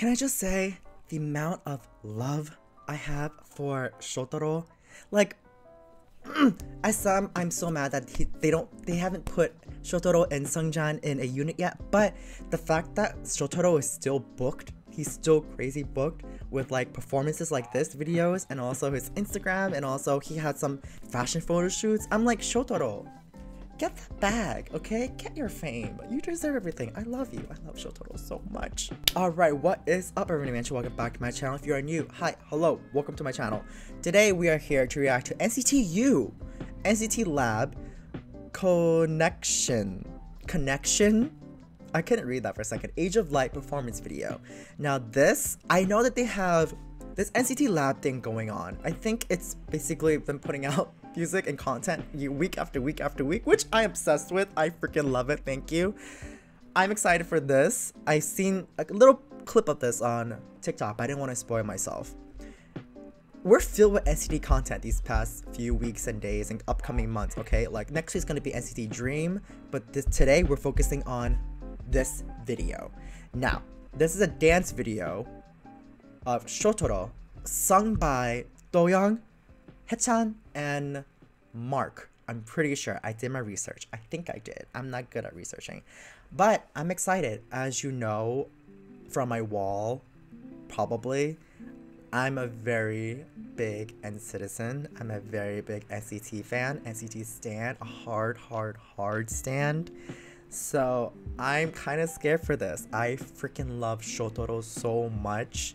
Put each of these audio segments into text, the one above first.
Can I just say the amount of love I have for Shotaro? Like, I'm so mad that they haven't put Shotaro and Sungjan in a unit yet, but the fact that Shotaro is still booked, he's still crazy booked with like performances like this videos and also his Instagram, and also he had some fashion photo shoots. I'm like, Shotaro, get that bag, okay? Get your fame. You deserve everything. I love you. I love Shotaro so much. Alright, what is up everyone? Welcome back to my channel. If you are new, hi, hello, welcome to my channel. Today we are here to react to NCT Lab Connection. I couldn't read that for a second. Age of Light performance video. Now this, I know that they have this NCT Lab thing going on. I think it's basically them putting out music and content week after week after week, which I'm obsessed with. I freaking love it. Thank you. I'm excited for this. I've seen a little clip of this on TikTok, but I didn't want to spoil myself. We're filled with NCT content these past few weeks and days and upcoming months, okay? Like next week's gonna be NCT Dream, but today we're focusing on this video. Now, this is a dance video of Shotaro sung by Doyoung, Haechan, and Mark. I'm pretty sure. I did my research. I think I did. I'm not good at researching. But I'm excited. As you know from my wall, probably, I'm a very big NCTzen. I'm a very big NCT fan. NCT stan. A hard stand. So I'm kind of scared for this. I freaking love Shotaro so much.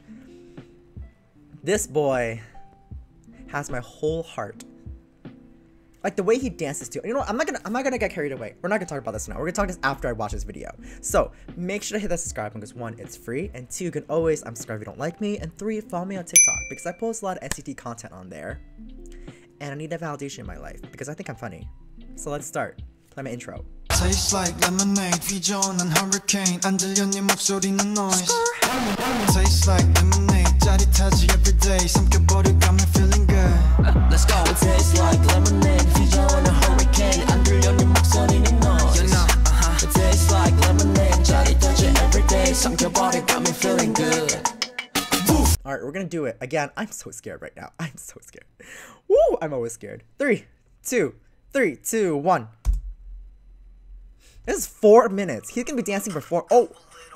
This boy has my whole heart. Like the way he dances too. You know what? I'm not gonna get carried away. We're not gonna talk about this now. We're gonna talk this after I watch this video. So make sure to hit that subscribe button because 1, it's free, and 2, you can always unsubscribe if you don't like me, and 3, follow me on TikTok because I post a lot of NCT content on there. And I need that validation in my life because I think I'm funny. So let's start. Play my intro. Tastes like lemonade, 비전한 hurricane. 안 들려 네 목소리는 noise. Tastes like lemonade, 짜릿하지 every day. 삼켜버려 got me feeling good. Let's go. Tastes like lemonade, 비전한 hurricane. 안 들려 네 목소리는 noise. You know, tastes like lemonade, 짜릿하지 every day. 삼켜버려 got me feeling good. Alright, we're gonna do it. Again, I'm so scared right now. I'm so scared. Woo! I'm always scared. 3, 2, 1. This is 4 minutes. He's gonna be dancing for 4. Oh!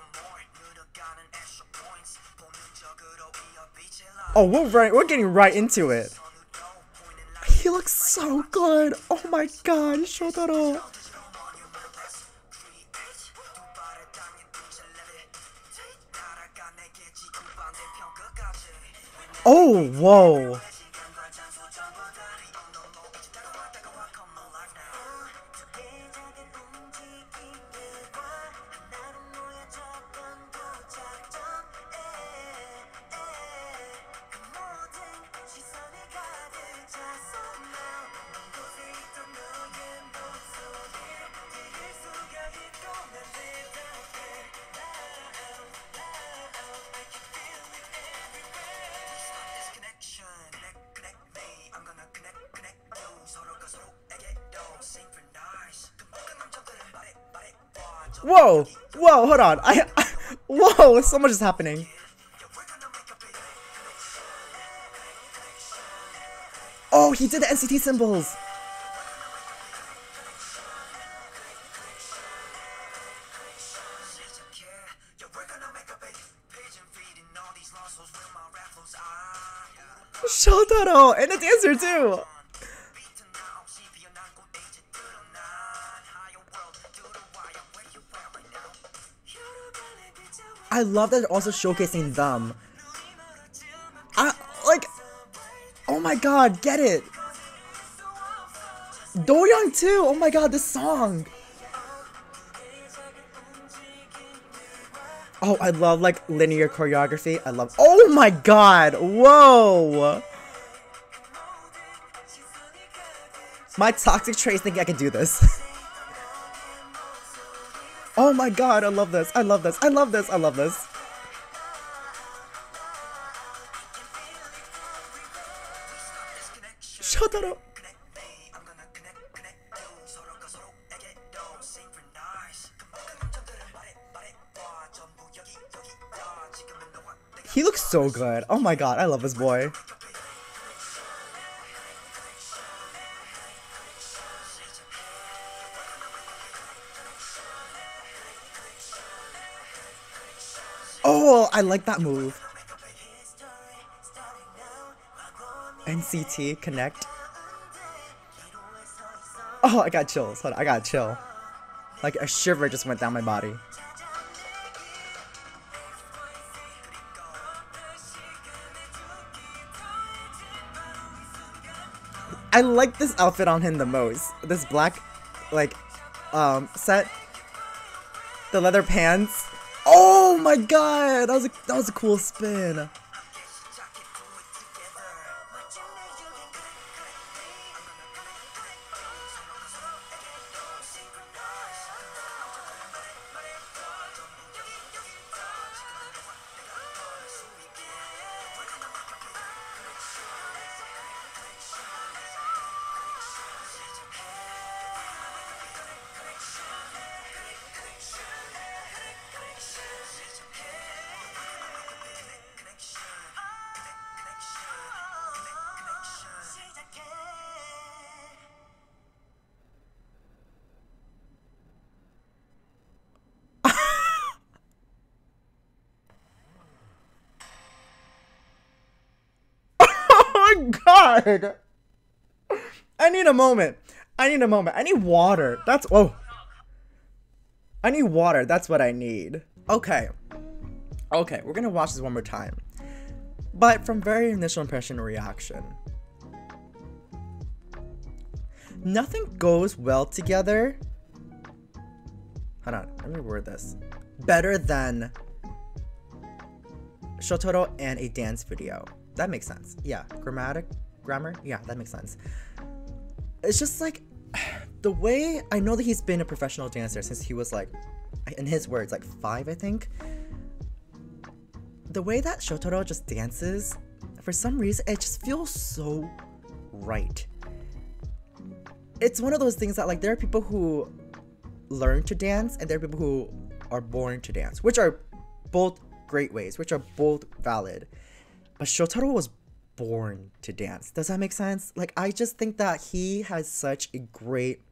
Oh, we're getting right into it. He looks so good. Oh my god, Shotaro. Oh, whoa. Whoa! Whoa, hold on. Whoa, so much is happening. Oh, he did the NCT symbols. Shotaro! And the dancer too! I love that they're also showcasing them. Oh my god, get it! Doyoung too! Oh my god, this song! Oh, I love like linear choreography. I love. Oh my god! Whoa! My toxic traits think I can do this. Oh my god, I love this. I love this. I love this. I love this. Shotaro. He looks so good. Oh my god, I love this boy. Oh, I like that move. NCT Connect. Oh, I got chills. Hold on, I got chill. Like a shiver just went down my body. I like this outfit on him the most. This black, like, set. The leather pants. Oh my god, that was a cool spin. God, I need a moment. I need a moment. I need water. That's I need water. That's what I need. Okay, we're gonna watch this one more time, but from very initial impression and reaction, nothing goes well together. Hold on, let me word this better than Shotaro and a dance video. That makes sense. Yeah, grammar. Yeah, that makes sense. It's just like the way I know that he's been a professional dancer since he was like, in his words, like 5, I think. The way that Shotaro just dances, for some reason, it just feels so right. It's one of those things that like there are people who learn to dance and there are people who are born to dance, which are both great ways, which are both valid. But Shotaro was born to dance. Does that make sense? Like, I just think that he has such great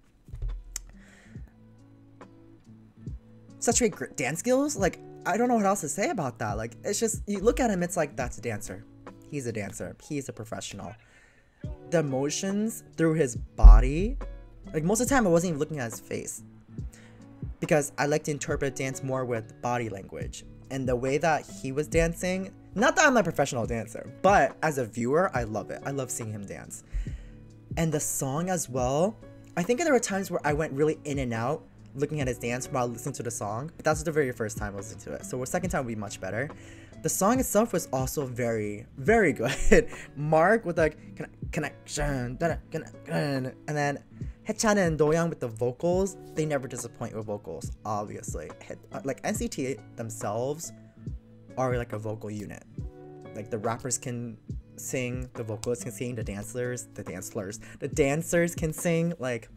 dance skills. Like, I don't know what else to say about that. Like, it's just, you look at him, it's like, that's a dancer. He's a dancer. He's a professional. The emotions through his body, like, most of the time I wasn't even looking at his face, because I like to interpret dance more with body language. And the way that he was dancing, not that I'm a professional dancer, but as a viewer, I love it. I love seeing him dance. And the song as well, I think there were times where I went really in and out looking at his dance while listening to the song, but that's the very first time I listened to it. So the second time would be much better. The song itself was also very, very good. Mark with like connection, and then Haechan and Doyoung with the vocals, they never disappoint with vocals, obviously. Like NCT themselves are like a vocal unit. Like the rappers can sing, the vocalists can sing, the dancers can sing. Like,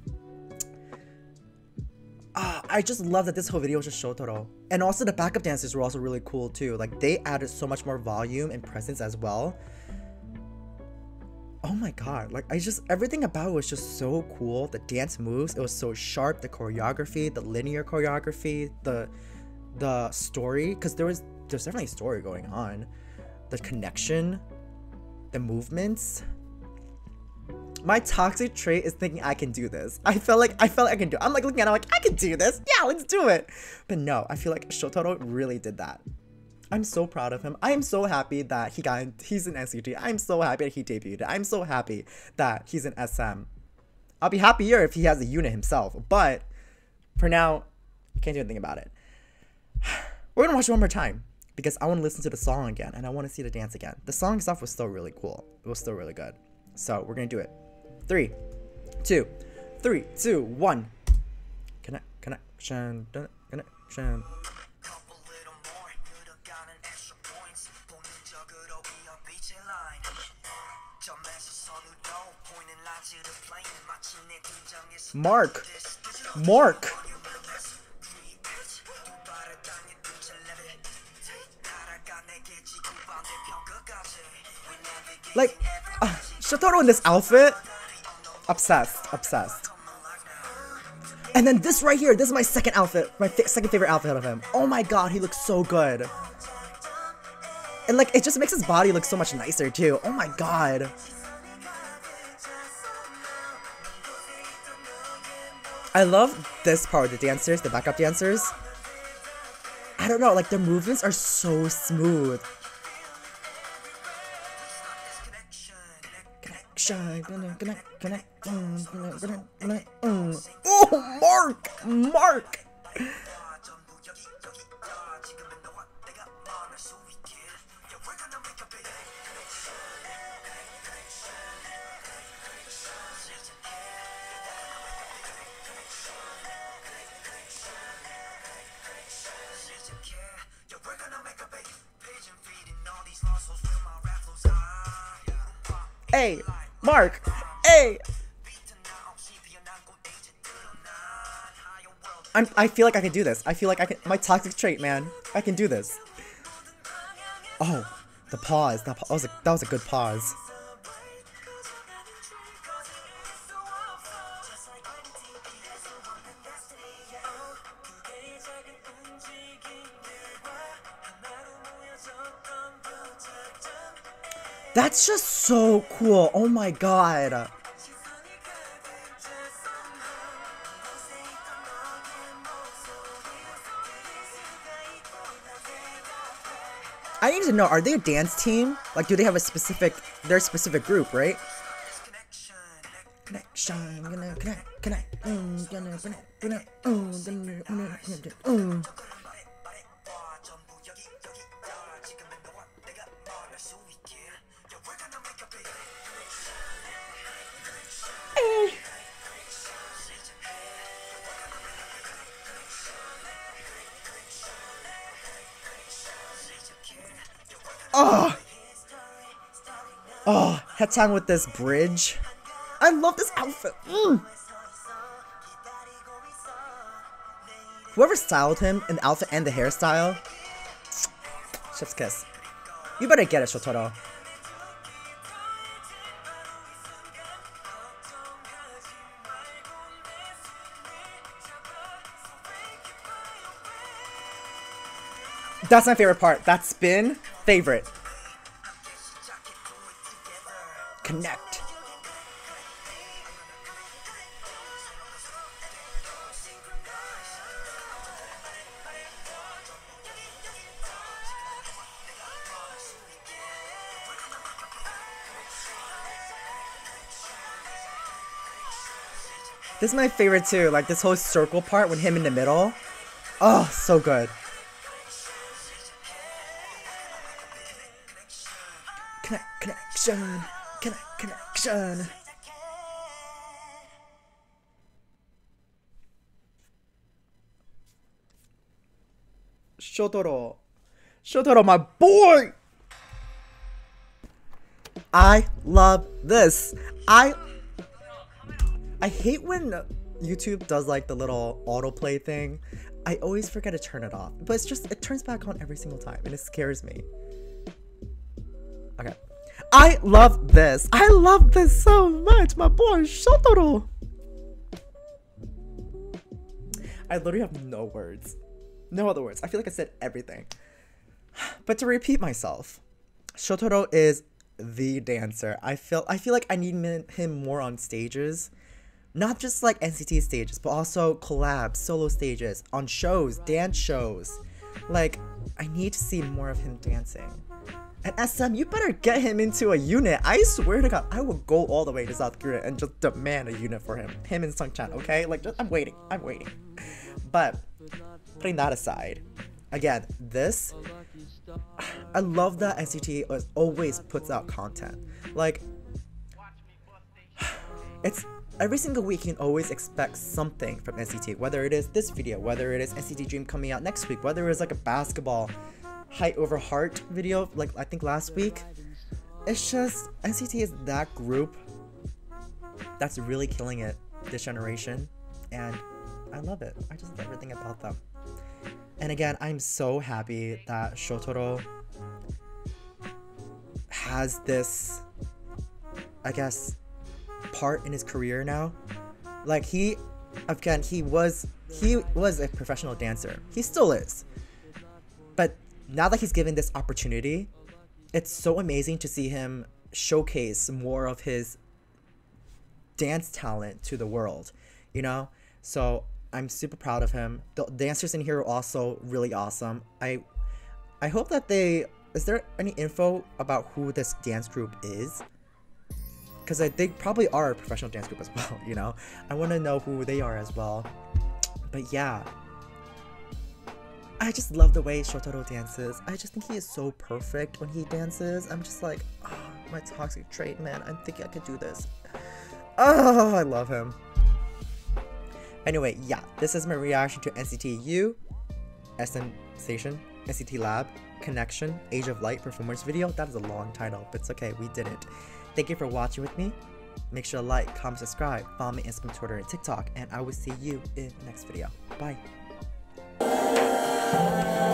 I just love that this whole video was just Shotaro. And also the backup dancers were also really cool too. Like they added so much more volume and presence as well. Oh my god, like everything about it was just so cool. The dance moves, it was so sharp. The choreography, the linear choreography, the story, because there's definitely a story going on. The connection, the movements. My toxic trait is thinking I can do this. I felt like I can do it. I'm like looking at it, I'm like, I can do this. Yeah, let's do it. But no, I feel like Shotaro really did that. I'm so proud of him. I am so happy that he's in NCT. I'm so happy that he debuted. I'm so happy that he's in SM. I'll be happier if he has a unit himself. But for now, can't do anything about it. We're gonna watch it one more time because I want to listen to the song again and I want to see the dance again. The song itself was still really cool. It was still really good. So we're gonna do it. 3, 2, 1. Connection. Mark. Like, Shotaro in this outfit, obsessed, obsessed. And then this right here, this is my second outfit, my second favorite outfit of him. Oh my god, he looks so good. And like, it just makes his body look so much nicer too. Oh my god. I love this part, the dancers, the backup dancers. I don't know, like their movements are so smooth. Oh, Mark! Mark! Hey, Mark. Hey. I feel like I can do this. I feel like I can. My toxic trait, man. I can do this. Oh, the pause. That was a good pause. That's just so cool. Oh my god. I need to know, are they a dance team? Like, do they have a specific, they're a specific group, right? Connection, gonna connect, Oh! Oh, Haetang with this bridge. I love this outfit. Whoever styled him in the outfit and the hairstyle, chef's kiss. You better get it, Shotaro. That's my favorite part. That spin, favorite. Connect. This is my favorite too, like this whole circle part with him in the middle. Oh, so good. Connection. Connection. Shotaro. Shotaro, my boy! I love this. I hate when YouTube does like the little autoplay thing. I always forget to turn it off. But it's just, it turns back on every single time and it scares me. Okay. I love this. I love this so much. My boy, Shotaro. I literally have no words. No other words. I feel like I said everything. But to repeat myself, Shotaro is the dancer. I feel like I need him more on stages. Not just like NCT stages, but also collabs, solo stages, on shows, dance shows. Like, I need to see more of him dancing. And SM, you better get him into a unit. I swear to God, I will go all the way to South Korea and just demand a unit for him. Him and Sungchan, okay? Like, I'm waiting. But, putting that aside, again, this, I love that NCT always puts out content. Like, it's, every single week you can always expect something from NCT. Whether it is this video, whether it is NCT Dream coming out next week, whether it's like a basketball height over heart video like I think last week. It's just NCT is that group that's really killing it this generation, and I love it. I just love everything about them. And again, I'm so happy that Shotaro has this, I guess, part in his career now. Like he was a professional dancer. He still is. But now that he's given this opportunity, it's so amazing to see him showcase more of his dance talent to the world, you know? So I'm super proud of him. The dancers in here are also really awesome. I hope that is there any info about who this dance group is? Because they probably are a professional dance group as well, you know? I want to know who they are as well. But yeah, I just love the way Shotaro dances. I just think he is so perfect when he dances. I'm just like, oh, my toxic trait, man. I'm thinking I could do this. Oh, I love him. Anyway, yeah, this is my reaction to NCT U, SM Station, NCT Lab, Connection, Age of Light performance video. That is a long title, but it's okay, we did it. Thank you for watching with me. Make sure to like, comment, subscribe, follow me on Instagram, Twitter, and TikTok, and I will see you in the next video. Bye.